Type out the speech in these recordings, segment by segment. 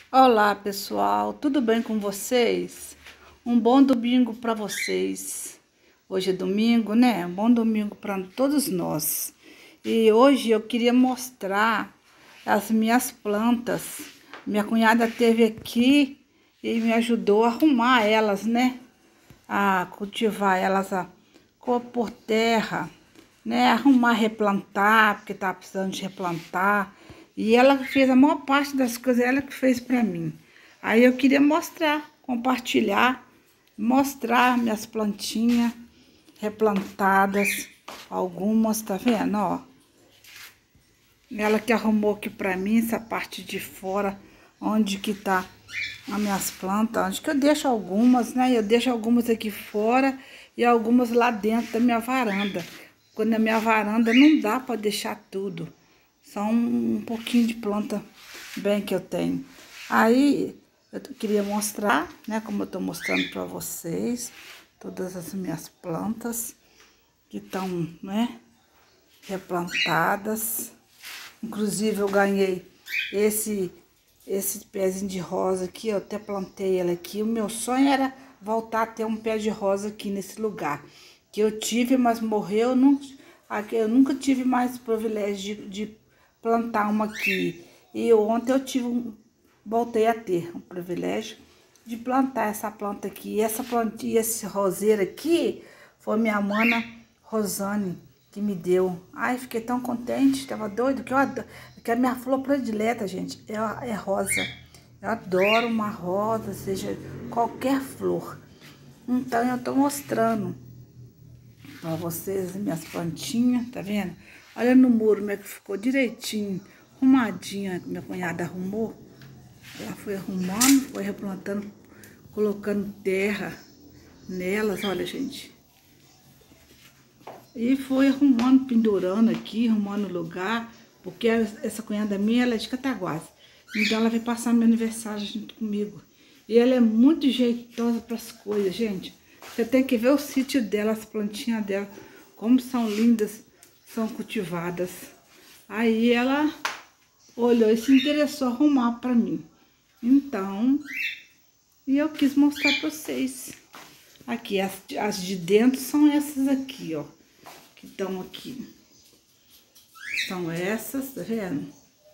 Olá, pessoal, tudo bem com vocês? Um bom domingo para vocês. Hoje é domingo, né? Um bom domingo para todos nós. E hoje eu queria mostrar as minhas plantas. Minha cunhada esteve aqui e me ajudou a arrumar elas, né? A cultivar elas, a pôr terra, né? Arrumar, replantar, porque tá precisando de replantar. E ela fez a maior parte das coisas, ela que fez para mim. Aí eu queria mostrar, compartilhar, mostrar minhas plantinhas replantadas, algumas, tá vendo, ó? Ela que arrumou aqui para mim essa parte de fora, onde que tá as minhas plantas, onde que eu deixo algumas, né? Eu deixo algumas aqui fora e algumas lá dentro da minha varanda. Quando na minha varanda não dá para deixar tudo. Só um pouquinho de planta bem que eu tenho. Aí eu queria mostrar, né, como eu tô mostrando para vocês, todas as minhas plantas que estão, né, replantadas. Inclusive eu ganhei esse pezinho de rosa aqui, eu até plantei ela aqui. O meu sonho era voltar a ter um pé de rosa aqui nesse lugar. Que eu tive, mas morreu, eu nunca tive mais privilégio de plantar uma aqui. E ontem eu voltei a ter um privilégio de plantar essa planta aqui. E essa plantinha, esse roseiro aqui, foi minha mana Rosane que me deu. Ai, fiquei tão contente, tava doido, que a minha flor predileta, gente, é rosa. Eu adoro uma rosa, seja qualquer flor. Então, eu tô mostrando pra vocês minhas plantinhas, tá vendo? Olha no muro como é que ficou direitinho, arrumadinha, minha cunhada arrumou. Ela foi arrumando, foi replantando, colocando terra nelas, olha, gente. E foi arrumando, pendurando aqui, arrumando lugar, porque essa cunhada minha, ela é de Cataguases. Então ela veio passar meu aniversário junto comigo. E ela é muito jeitosa para as coisas, gente. Você tem que ver o sítio dela, as plantinhas dela, como são lindas, são cultivadas. Aí ela olhou e se interessou a arrumar para mim. Então, e eu quis mostrar para vocês. Aqui, as de dentro são essas aqui, ó. Que estão aqui. São essas, tá vendo?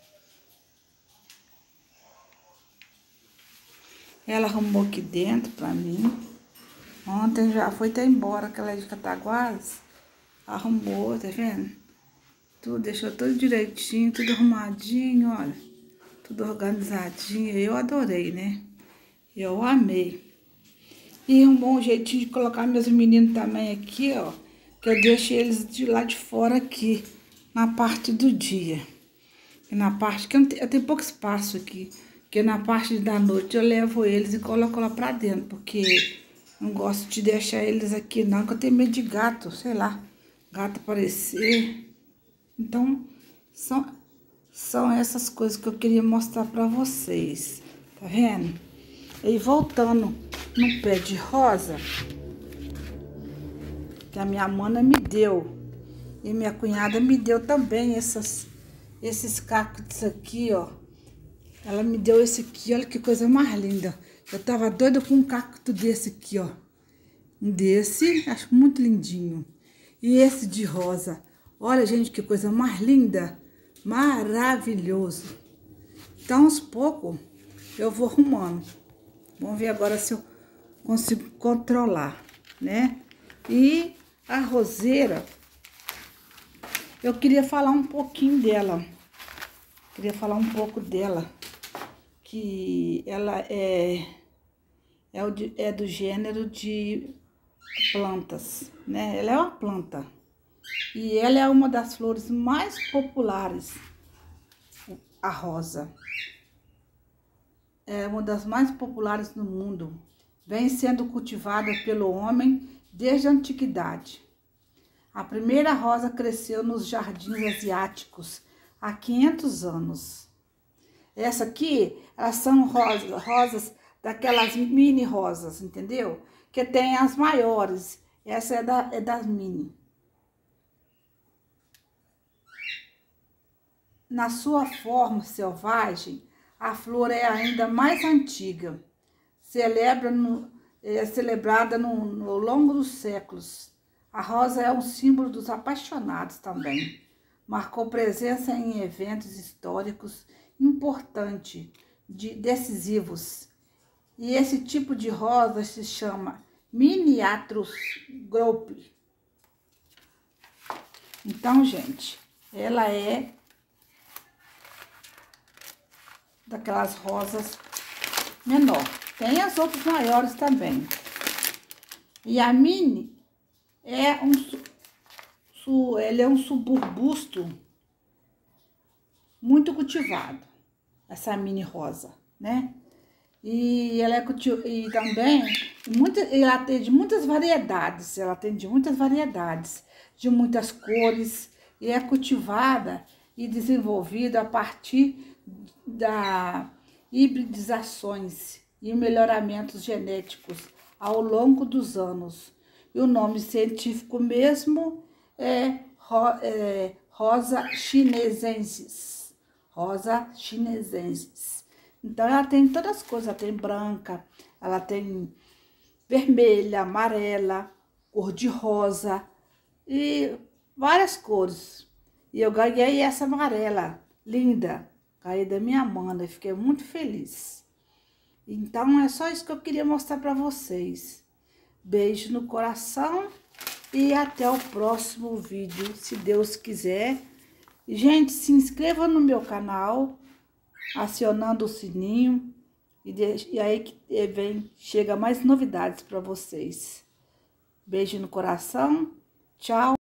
Ela arrumou aqui dentro pra mim. Ontem já foi até embora, que ela é de Cataguases. Arrumou, tá vendo? Tudo, deixou tudo direitinho, tudo arrumadinho, olha. Tudo organizadinho. Eu adorei, né? Eu amei. E um bom jeitinho de colocar meus meninos também aqui, ó. Que eu deixo eles de lá de fora aqui, na parte do dia. E na parte que eu tenho pouco espaço aqui. Porque na parte da noite eu levo eles e coloco lá pra dentro. Porque não gosto de deixar eles aqui não, que eu tenho medo de gato, sei lá. Gato aparecer. Então, são essas coisas que eu queria mostrar pra vocês. Tá vendo? E voltando no pé de rosa, que a minha mana me deu. E minha cunhada me deu também esses cactos aqui, ó. Ela me deu esse aqui, olha que coisa mais linda. Eu tava doida com um cacto desse aqui, ó. Um desse, acho muito lindinho. E esse de rosa. Olha, gente, que coisa mais linda. Maravilhoso. Então, aos poucos, eu vou arrumando. Vamos ver agora se eu consigo controlar, né? E a roseira, eu queria falar um pouquinho dela. Queria falar um pouco dela. Que ela é do gênero de plantas, né? Ela é uma planta. E ela é uma das flores mais populares, a rosa. É uma das mais populares no mundo. Vem sendo cultivada pelo homem desde a antiguidade. A primeira rosa cresceu nos jardins asiáticos há 500 anos. Essa aqui, elas são rosas daquelas mini rosas, entendeu? Que tem as maiores. Essa é das mini. Na sua forma selvagem, a flor é ainda mais antiga. É celebrada no longo dos séculos. A rosa é um símbolo dos apaixonados também. Marcou presença em eventos históricos importantes, decisivos. E esse tipo de rosa se chama Miniatrus Group. Então, gente, ela é daquelas rosas menor. Tem as outras maiores também. E a mini ele é um subarbusto muito cultivado, essa mini rosa, né? E ela é e também ela tem de muitas variedades, de muitas cores, e é cultivada e desenvolvida a partir da hibridizações e melhoramentos genéticos ao longo dos anos. E o nome científico mesmo é Rosa chinesensis. Rosa chinesensis. Então, ela tem todas as cores, ela tem branca, ela tem vermelha, amarela, cor de rosa e várias cores. E eu ganhei essa amarela, linda, ganhei da minha Amanda, fiquei muito feliz. Então, é só isso que eu queria mostrar para vocês. Beijo no coração e até o próximo vídeo, se Deus quiser. Gente, se inscreva no meu canal, acionando o sininho, e aí que chega mais novidades para vocês. Beijo no coração, tchau.